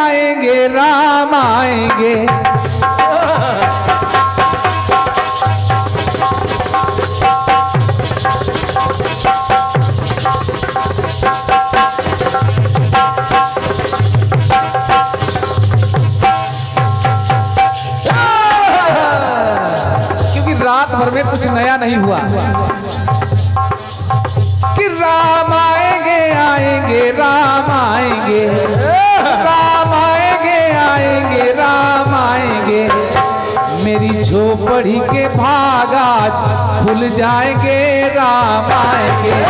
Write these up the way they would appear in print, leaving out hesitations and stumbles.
आएंगे राम आएंगे। क्योंकि रात भर में कुछ नया नहीं हुआ कि राम आएंगे आएंगे राम आएंगे, राम आएंगे आएंगे राम आएंगे। मेरी झोपड़ी के भाग आज खुल जाएंगे राम आएंगे।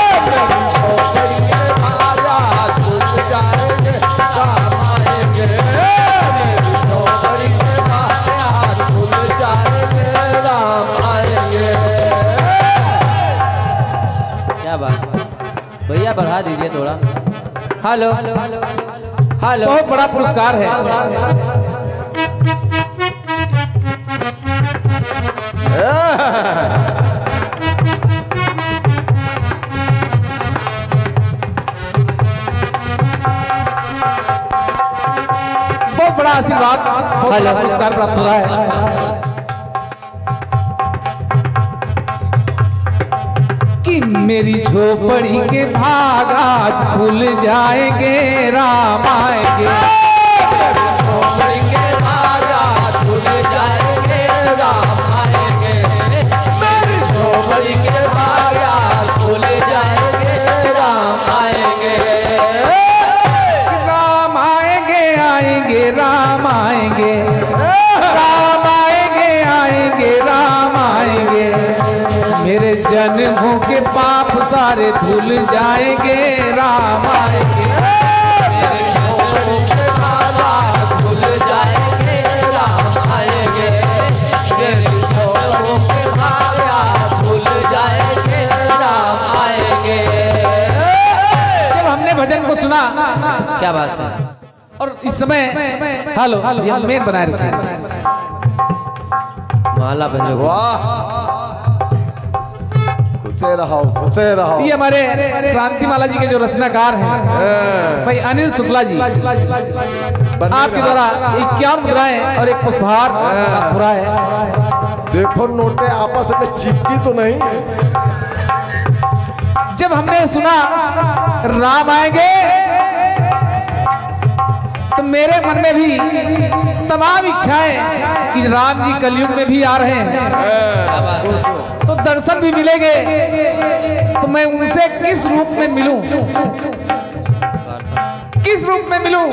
भैया बढ़ा दीजिए थोड़ा। हेलो हेलो, बहुत बड़ा पुरस्कार है। बहुत बड़ा आशीर्वाद, बहुत बड़ा पुरस्कार प्राप्त हो रहा है कि मेरी झोपड़ी के भाग आज खुल जाएंगे राम आएंगे। झोपड़ी के भाग आज खुल जाएंगे राम आएंगे। मेरी झोपड़ी के भाग आज खुल जाएंगे राम आएंगे। राम आएंगे आएंगे राम आएंगे, राम आएंगे आएंगे राम आएंगे। मेरे जन्मों के पाप सारे धुल जाएंगे राम आएंगे। मेरे झोपड़ी के भाग आज खुल जाएंगे राम आएंगे। मेरी झोपड़ी के भाग आज खुल जाएंगे राम आएंगे। जब हमने भजन को सुना, क्या बात है। और इस समय हेलो मेन बनाए रखे माला पहने। वाह, खुशे रहो खुशे रहो। ये हमारे क्रांतिमाला जी के जो रचनाकार हैं भाई अनिल शुक्ला जी, आपके द्वारा 51 मुद्राएं और एक पुष्पहार पूरा है। देखो नोटे आपस में चिपकी तो नहीं। जब हमने सुना राम आएंगे तो मेरे मन में भी तमाम इच्छाएं कि राम जी कलयुग में भी आ रहे हैं तो दर्शन भी मिलेंगे, तो मैं उनसे किस रूप में मिलूं, किस रूप में मिलूं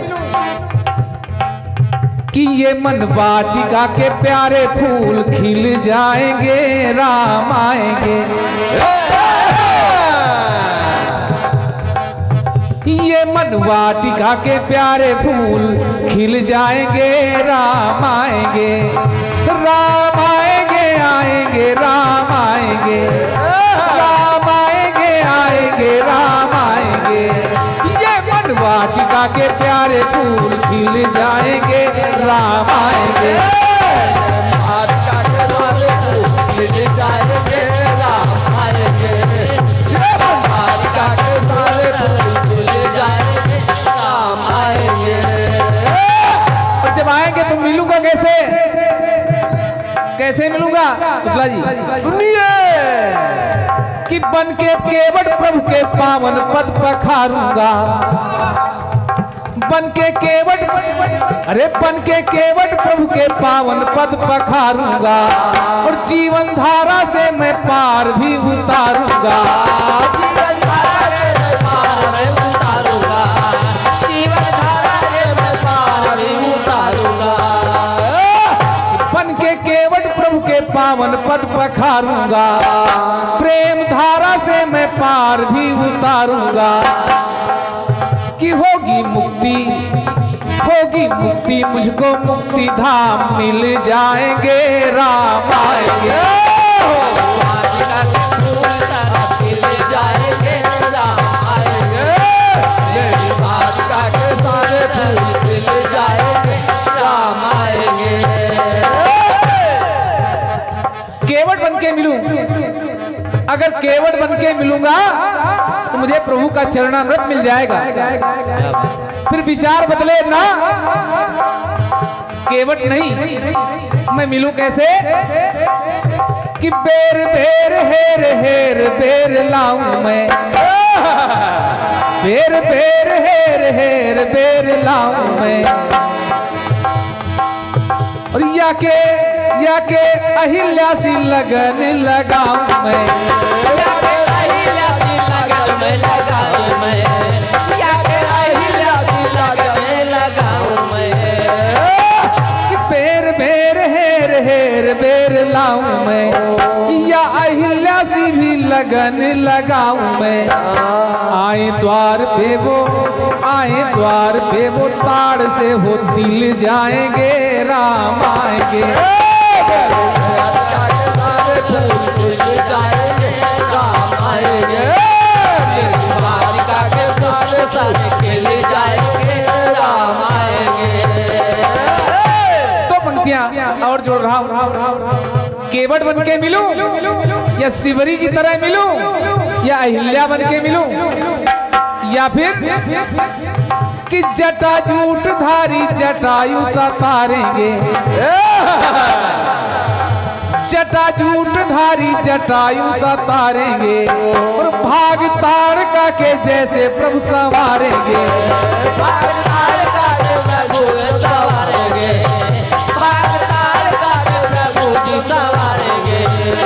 कि ये मन वाटिका के प्यारे फूल खिल जाएंगे राम आएंगे। ये मन वाटिका के प्यारे फूल खिल जाएंगे राम आएंगे। राम आएंगे आएंगे राम आएंगे, राम आएंगे आएंगे राम आएंगे। ये मन वाटिका के प्यारे फूल खिल जाएंगे राम आएंगे। वाटिका के प्यारे फूल खिल जाएंगे राम आएंगे। वाटिका के प्यारे फूल खिल जाएंगे राम आएंगे। और जब आएंगे तो मिलूंगा कैसे, कैसे मिलूंगा शुक्ला जी सुनिए कि बन के केवट प्रभु के पावन पद पखारूंगा। बन के केवट, अरे बन के केवट प्रभु के पावन पद पखारूंगा और जीवन धारा से मैं पार भी उतारूंगा। जीवन धारा से मैं पार उतारूंगा। जीवन धारा से मैं पार उतारूंगा। बन के केवट प्रभु के पावन पद पखारूंगा, प्रेम धारा से मैं पार भी उतारूंगा कि होगी मुक्ति, होगी मुक्ति, मुझको मुक्ति धाम मिल जाएंगे राम आएंगे। वाटिका के फूल खिल जाएंगे राम आएंगे। मेरी वाटिका के सारे फूल खिल जाएंगे राम आएंगे। केवट बन के मिलूं, अगर केवट बन के मिलूंगा तो तो मुझे प्रभु का चरणामृत मिल जाएगा। क्या बात है। फिर विचार बदले ना, केवट नहीं, मैं मिलूं कैसे कि बेर बेर हेर हेर बेर लाऊं मैं, बेर बेर हेर हेर बेर लाऊं मैं, और या के अहिल्या सी लगन लगाऊं मैं, या के अहिल्या सी लगन में लगाऊं मैं, या के अहिल्या सी लगन में लगाऊं मैं, कि बेर बेर हेर हेर बेर लाऊं मैं, या अहिल्या सी भी लगन लगाऊं मैं। आए द्वार पे वो, आए द्वार पे वो, ताड़ से हो दिल जाएंगे, राम आएंगे, राम आएंगे, द्वारिका के द्वार सारे खेले जाएंगे, राम आएंगे। तो पंक्तियां और जोड़ रहा हूं, केवट बन के मिलूं या शिवरी की तरह मिलूं या अहिल्या बन के मिलूं, या फिर कि जटा जूट धारी जटायु सतारेंगे, जटा जूट धारी जटायु सतारेंगे, और भाग ताड़का के जैसे प्रभु संवारेंगे, भाग ताड़का के प्रभु संवारेंगे, भाग ताड़का के प्रभु जी संवारेंगे,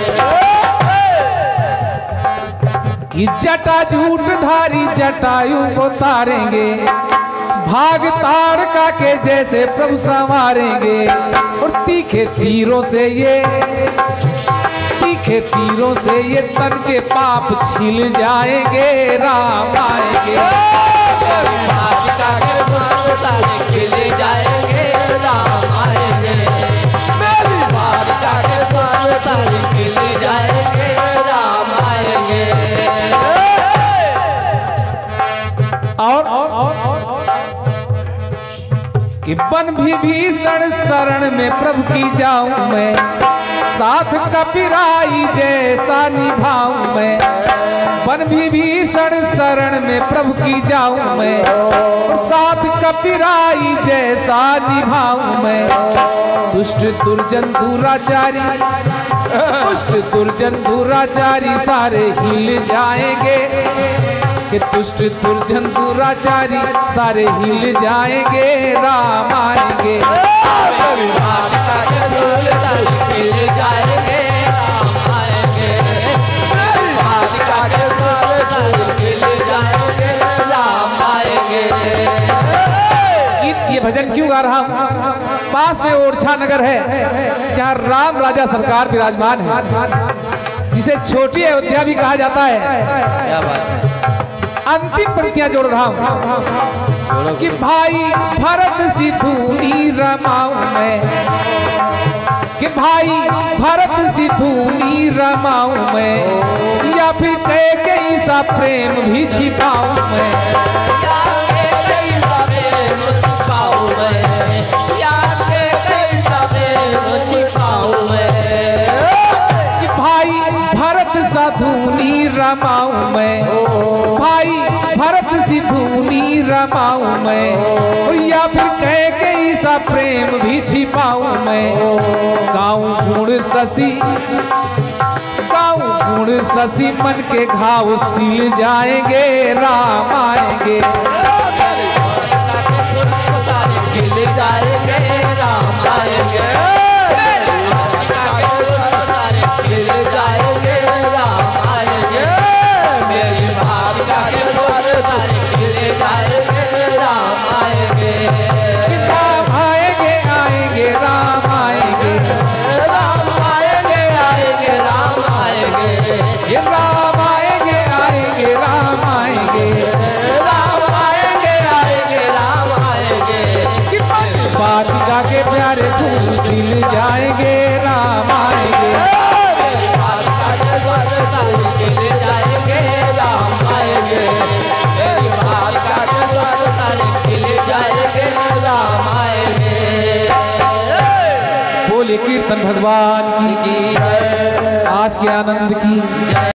कि जटा जूट धारी जटायु उतारेंगे, भाग ताड़का के जैसे प्रभु संवारेंगे, और तीखे तीरों से ये, तीखे तीरों से ये तन के पाप छिल जाएंगे, राम आएंगे, द्वारिका के द्वार सारे खेले जाएंगे, राम आएंगे, द्वारिका के द्वार सारे खेले जाएंगे, राम आएंगे। और कि बन विभीषण शरण में प्रभु की जाऊं मैं, साथ कपिराई जैसा निभाऊं मैं, बन विभीषण शरण में प्रभु की जाऊं मैं, और साथ कपिराई जैसा निभाऊं मैं। दुष्ट दुर्जन दुराचारी, दुष्ट दुर्जन दुराचारी सारे हिल जाएंगे, कि दुष्ट दुर्जन दुराचारी सारे हिल जाएंगे, राम आएंगे, द्वारिका के द्वार सारे खेले जाएंगे, राम आएंगे, द्वारिका के द्वार सारे खेले जाएंगे, राम आएंगे। ये भजन क्यों गा रहा हूँ? पास में ओरछा नगर है जहाँ राम राजा सरकार विराजमान है, जिसे छोटी अयोध्या भी कहा जाता है। क्या बात है। अंतिम पंक्तियां जोड़ रहा हूं कि भाई भरत सिधूनी रमाऊं मैं, कि भाई भरत सिधूनी रमाऊं मैं, या फिर कैकेयी सा प्रेम भी छिपाऊं मैं, या कैकेयी सा प्रेम छिपाऊं मैं, या कैकेयी सा प्रेम छिपाऊं मैं, कि भाई भरत साधूनी रमाऊं मैं, भाई भरत सिधूनी रमाऊं मैं, या फिर कैकेयी सा प्रेम भी छिपाऊं मैं। गाऊं गुण शशि, गाऊं गुण शशि मन के घाव सिल जाएंगे, राम आएंगे, खिल जाएंगे, राम आएंगे, खिल जाएंगे, राम आएंगे, मेरी भाविका के द्वार सारे खिल जाएंगे, राम आएंगे, राम आएंगे, आएंगे राम आएंगे, राम आएंगे, आएंगे, राम आएंगे, ये राम आएंगे, आएंगे राम आएंगे, राम आएंगे, आएंगे, राम आएंगे, कि बालिका के प्यारे फूल खिल जाएंगे, राम आएंगे, भाविका के द्वार सारे खिल जाएंगे, राम आएंगे, भाविका के द्वार सारे खिल जाएंगे, राम आएंगे। बोले कीर्तन भगवान की, आज के आनंद की।